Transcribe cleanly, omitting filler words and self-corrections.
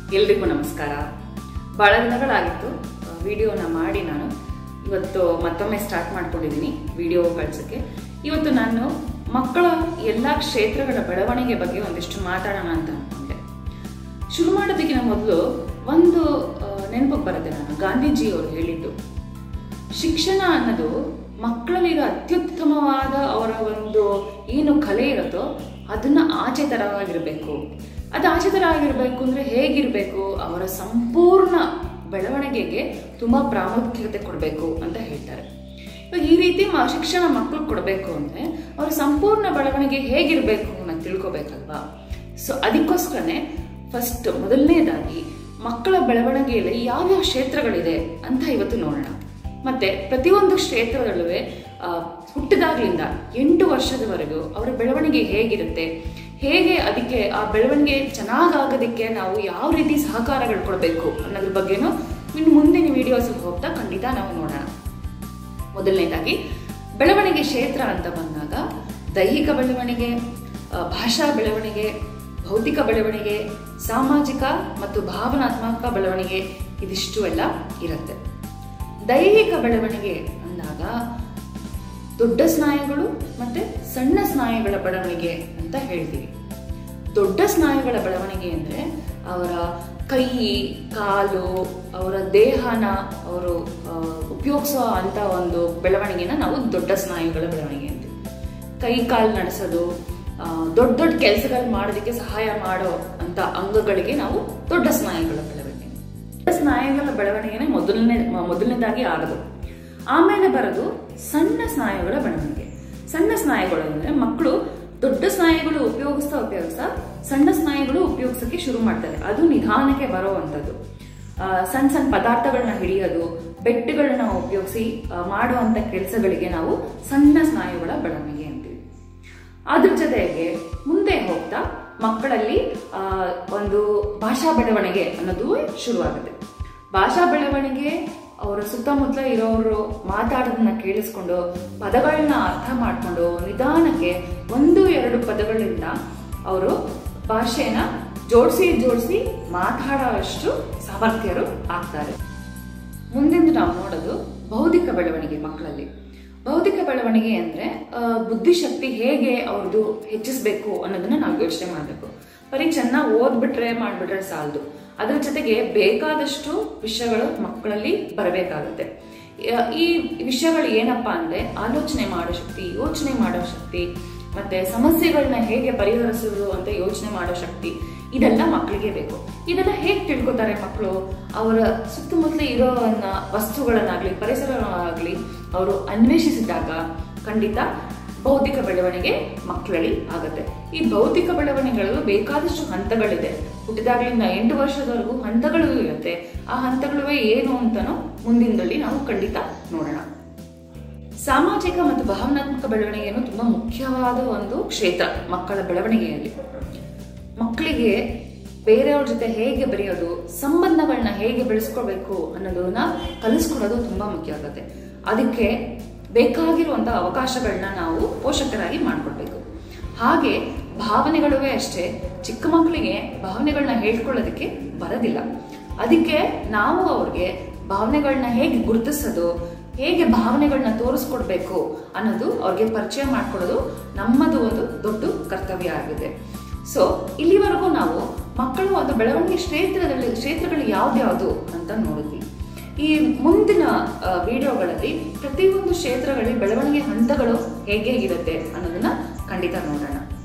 ಎಲ್ರಿಗೂ ನಮಸ್ಕಾರ. ಬಹಳ ದಿನಗಳಾಗಿತ್ತು ವಿಡಿಯೋನ ಮಾಡಿ ನಾನು ಇವತ್ತು ಮತ್ತೊಮ್ಮೆ ಸ್ಟಾರ್ಟ್ ಮಾಡ್ಕೊಂಡಿದ್ದೀನಿ ವಿಡಿಯೋ ಕಳಿಸೋಕ್ಕೆ. ಇವತ್ತು ನಾನು ಮಕ್ಕಳ ಎಲ್ಲ ಕ್ಷೇತ್ರಗಳ ಬೆಳವಣಿಗೆ ಬಗ್ಗೆ ಒಂದಿಷ್ಟು ಮಾತಾಡೋಣ ಅಂತ ಅನ್ಕೊಂಡೆ. ಶುರು ಮಾಡೋದಕ್ಕಿಂತ ಮೊದಲು ಒಂದು ನೆನಪಿಗೆ ಬರುತ್ತೆ. ನಾನು ಗಾಂಧೀಜಿಯವರು ಹೇಳಿದ್ದು, ಶಿಕ್ಷಣ ಅನ್ನೋದು ಮಕ್ಕಳಲ್ಲಿರೋ ಅತ್ಯುತ್ತಮವಾದ ಅವರ ಒಂದು ಏನು ಕಲೆ ಇರುತ್ತೋ ಅದನ್ನ ಆಚೆ ತರವಾಗಿರ್ಬೇಕು. ಅದು ಆಚೆ ತರ ಆಗಿರ್ಬೇಕು ಅಂದ್ರೆ ಹೇಗಿರ್ಬೇಕು, ಅವರ ಸಂಪೂರ್ಣ ಬೆಳವಣಿಗೆಗೆ ತುಂಬಾ ಪ್ರಾಮುಖ್ಯತೆ ಕೊಡಬೇಕು ಅಂತ ಹೇಳ್ತಾರೆ. ಇವಾಗ ಈ ರೀತಿ ಶಿಕ್ಷಣ ಮಕ್ಕಳು ಕೊಡಬೇಕು ಅಂದ್ರೆ ಅವರ ಸಂಪೂರ್ಣ ಬೆಳವಣಿಗೆ ಹೇಗಿರ್ಬೇಕು ಅನ್ನೋದು ತಿಳ್ಕೊಬೇಕಲ್ವಾ. ಸೊ ಅದಕ್ಕೋಸ್ಕರನೇ ಫಸ್ಟ್ ಮೊದಲನೇದಾಗಿ ಮಕ್ಕಳ ಬೆಳವಣಿಗೆಯಲ್ಲಿ ಯಾವ್ಯಾವ ಕ್ಷೇತ್ರಗಳಿದೆ ಅಂತ ಇವತ್ತು ನೋಡೋಣ. ಮತ್ತೆ ಪ್ರತಿಯೊಂದು ಕ್ಷೇತ್ರದಲ್ಲೂ ಹುಟ್ಟಿದಾಗ್ಲಿಂದ 8 ವರ್ಷದವರೆಗೂ ಅವರ ಬೆಳವಣಿಗೆ ಹೇಗಿರುತ್ತೆ, ಹೇಗೆ ಅದಕ್ಕೆ ಆ ಬೆಳವಣಿಗೆ ಚೆನ್ನಾಗಾಗೋದಕ್ಕೆ ನಾವು ಯಾವ ರೀತಿ ಸಹಕಾರಗಳು ಕೊಡಬೇಕು ಅನ್ನೋದ್ರ ಬಗ್ಗೆನೂ ಇನ್ನು ಮುಂದಿನ ವಿಡಿಯೋಸ್ ಹೋಗ್ತಾ ಖಂಡಿತ ನಾವು ನೋಡೋಣ. ಮೊದಲನೇದಾಗಿ ಬೆಳವಣಿಗೆ ಕ್ಷೇತ್ರ ಅಂತ ಬಂದಾಗ ದೈಹಿಕ ಬೆಳವಣಿಗೆ, ಭಾಷಾ ಬೆಳವಣಿಗೆ, ಭೌತಿಕ ಬೆಳವಣಿಗೆ, ಸಾಮಾಜಿಕ ಮತ್ತು ಭಾವನಾತ್ಮಕ ಬೆಳವಣಿಗೆ, ಇದಿಷ್ಟು ಎಲ್ಲ ಇರುತ್ತೆ. ದೈಹಿಕ ಬೆಳವಣಿಗೆ ಅಂದಾಗ ದೊಡ್ಡ ಸ್ನಾಯುಗಳು ಮತ್ತೆ ಸಣ್ಣ ಸ್ನಾಯುಗಳ ಬೆಳವಣಿಗೆ ಅಂತ ಹೇಳ್ತೀವಿ. ದೊಡ್ಡ ಸ್ನಾಯುಗಳ ಬೆಳವಣಿಗೆ ಅಂದ್ರೆ ಅವರ ಕೈ, ಕಾಲು, ಅವರ ದೇಹನ ಅವರು ಉಪಯೋಗಿಸೋ ಅಂತ ಒಂದು ಬೆಳವಣಿಗೆನ ನಾವು ದೊಡ್ಡ ಸ್ನಾಯುಗಳ ಬೆಳವಣಿಗೆ ಅಂತೀವಿ. ಕೈ ಕಾಲು ನಡೆಸೋದು, ದೊಡ್ಡ ದೊಡ್ಡ ಕೆಲಸಗಳು ಮಾಡೋದಕ್ಕೆ ಸಹಾಯ ಮಾಡೋ ಅಂತ ಅಂಗಗಳಿಗೆ ನಾವು ದೊಡ್ಡ ಸ್ನಾಯುಗಳ ಬೆಳವಣಿಗೆ. ಸ್ನಾಯುಗಳ ಬೆಳವಣಿಗೆನೆ ಮೊದಲನೇದಾಗಿ ಆಗೋದು. ಆಮೇಲೆ ಬರೋದು ಸಣ್ಣ ಸ್ನಾಯುಗಳ ಬೆಳವಣಿಗೆ. ಸಣ್ಣ ಸ್ನಾಯುಗಳು ಅಂದ್ರೆ ಮಕ್ಕಳು ದೊಡ್ಡ ಸ್ನಾಯುಗಳು ಉಪಯೋಗಿಸ್ತಾ ಸಣ್ಣ ಸ್ನಾಯುಗಳು ಉಪಯೋಗಿಸಕ್ಕೆ ಶುರು ಮಾಡ್ತಾರೆ. ಅದು ನಿಧಾನಕ್ಕೆ ಬರುವಂತದ್ದು. ಸಣ್ಣ ಸಣ್ಣ ಪದಾರ್ಥಗಳನ್ನ ಹಿಡಿಯೋದು, ಬೆಟ್ಟಗಳನ್ನ ಉಪಯೋಗಿಸಿ ಮಾಡುವಂತ ಕೆಲಸಗಳಿಗೆ ನಾವು ಸಣ್ಣ ಸ್ನಾಯುಗಳ ಬೆಳವಣಿಗೆ ಅಂತೀವಿ. ಅದ್ರ ಜೊತೆಗೆ ಮುಂದೆ ಹೋಗ್ತಾ ಮಕ್ಕಳಲ್ಲಿ ಒಂದು ಭಾಷಾ ಬೆಳವಣಿಗೆ ಅನ್ನೋದು ಶುರುವಾಗುತ್ತೆ. ಭಾಷಾ ಬೆಳವಣಿಗೆ ಅವರ ಸುತ್ತಮುತ್ತಲ ಇರೋರು ಮಾತಾಡೋದನ್ನ ಕೇಳಿಸ್ಕೊಂಡು ಪದಗಳನ್ನ ಅರ್ಥ ಮಾಡ್ಕೊಂಡು ನಿಧಾನಕ್ಕೆ 1-2 ಪದಗಳಿಂದ ಅವರು ಭಾಷೆನ ಜೋಡಿಸಿ ಮಾತಾಡೋಷ್ಟು ಸಾಮರ್ಥ್ಯರು ಆಗ್ತಾರೆ. ಮುಂದೆಂದು ನಾವು ನೋಡೋದು ಭೌತಿಕ ಬೆಳವಣಿಗೆ. ಮಕ್ಕಳಲ್ಲಿ ಭೌತಿಕ ಬೆಳವಣಿಗೆ ಅಂದ್ರೆ ಬುದ್ಧಿಶಕ್ತಿ ಹೇಗೆ ಅವ್ರದ್ದು ಹೆಚ್ಚಿಸ್ಬೇಕು ಅನ್ನೋದನ್ನ ನಾವು ಯೋಚನೆ ಮಾಡ್ಬೇಕು. ಬರೀ ಚೆನ್ನಾಗಿ ಓದ್ಬಿಟ್ರೆ ಮಾಡ್ಬಿಟ್ರೆ ಸಾಲದು. ಅದರ ಜೊತೆಗೆ ಬೇಕಾದಷ್ಟು ವಿಷಯಗಳು ಮಕ್ಕಳಲ್ಲಿ ಬರಬೇಕಾಗುತ್ತೆ. ಈ ವಿಷಯಗಳು ಏನಪ್ಪಾ ಅಂದ್ರೆ ಆಲೋಚನೆ ಮಾಡೋ ಶಕ್ತಿ, ಯೋಚನೆ ಮಾಡೋ ಶಕ್ತಿ, ಮತ್ತೆ ಸಮಸ್ಯೆಗಳನ್ನ ಹೇಗೆ ಪರಿಹರಿಸೋದು ಅಂತ ಯೋಚನೆ ಮಾಡೋ ಶಕ್ತಿ, ಇದೆಲ್ಲ ಮಕ್ಕಳಿಗೆ ಬೇಕು. ಇದೆಲ್ಲ ಹೇಗೆ ತಿಳ್ಕೊತಾರೆ ಮಕ್ಕಳು? ಅವರ ಸುತ್ತಮುತ್ತಲ ಇರೋ ವಸ್ತುಗಳನ್ನಾಗ್ಲಿ ಪರಿಸರವಾಗ್ಲಿ ಅವರು ಅನ್ವೇಷಿಸಿದಾಗ ಖಂಡಿತ ಭೌತಿಕ ಬೆಳವಣಿಗೆ ಮಕ್ಕಳಲ್ಲಿ ಆಗುತ್ತೆ. ಈ ಭೌತಿಕ ಬೆಳವಣಿಗೆಗಳು ಬೇಕಾದಷ್ಟು ಹಂತಗಳಿದೆ. ಹುಟ್ಟಿದಾಗ್ಲಿಂದ 8 ವರ್ಷದವರೆಗೂ ಹಂತಗಳು ಇರುತ್ತೆ. ಆ ಹಂತಗಳು ಏನು ಅಂತಾನು ಮುಂದಿನದಲ್ಲಿ ನಾವು ಖಂಡಿತ ನೋಡೋಣ. ಸಾಮಾಜಿಕ ಮತ್ತು ಭಾವನಾತ್ಮಕ ಬೆಳವಣಿಗೆಯನ್ನು ತುಂಬಾ ಮುಖ್ಯವಾದ ಒಂದು ಕ್ಷೇತ್ರ ಮಕ್ಕಳ ಬೆಳವಣಿಗೆಯಲ್ಲಿ. ಮಕ್ಕಳಿಗೆ ಬೇರೆಯವ್ರ ಜೊತೆ ಹೇಗೆ ಬೆರೆಯೋದು, ಸಂಬಂಧಗಳನ್ನ ಹೇಗೆ ಬೆಳೆಸ್ಕೊಳ್ಬೇಕು ಅನ್ನೋದನ್ನ ಕಲಿಸ್ಕೊಡೋದು ತುಂಬಾ ಮುಖ್ಯ ಆಗುತ್ತೆ. ಅದಕ್ಕೆ ಬೇಕಾಗಿರುವಂತಹ ಅವಕಾಶಗಳನ್ನ ನಾವು ಪೋಷಕರಾಗಿ ಮಾಡ್ಕೊಡ್ಬೇಕು. ಹಾಗೆ ಭಾವನೆಗಳೂ ಅಷ್ಟೇ. ಚಿಕ್ಕ ಮಕ್ಕಳಿಗೆ ಭಾವನೆಗಳನ್ನ ಹೇಳ್ಕೊಳ್ಳೋದಕ್ಕೆ ಬರೋದಿಲ್ಲ. ಅದಕ್ಕೆ ನಾವು ಅವ್ರಿಗೆ ಭಾವನೆಗಳನ್ನ ಹೇಗೆ ಗುರುತಿಸೋದು, ಹೇಗೆ ಭಾವನೆಗಳನ್ನ ತೋರಿಸ್ಕೊಡ್ಬೇಕು ಅನ್ನೋದು ಅವ್ರಿಗೆ ಪರಿಚಯ ಮಾಡ್ಕೊಡೋದು ನಮ್ಮದು ಒಂದು ದೊಡ್ಡ ಕರ್ತವ್ಯ ಆಗಿದೆ. ಸೊ ಇಲ್ಲಿವರೆಗೂ ನಾವು ಮಕ್ಕಳು ಒಂದು ಬೆಳವಣಿಗೆ ಕ್ಷೇತ್ರಗಳು ಯಾವ್ದ್ಯಾವ್ದು ಅಂತ ನೋಡಿದ್ವಿ. ಈ ಮುಂದಿನ ವಿಡಿಯೋಗಳಲ್ಲಿ ಪ್ರತಿಯೊಂದು ಕ್ಷೇತ್ರಗಳಲ್ಲಿ ಬೆಳವಣಿಗೆ ಹಂತಗಳು ಹೇಗೆ ಇರುತ್ತೆ ಅನ್ನೋದನ್ನ ಖಂಡಿತ ನೋಡೋಣ.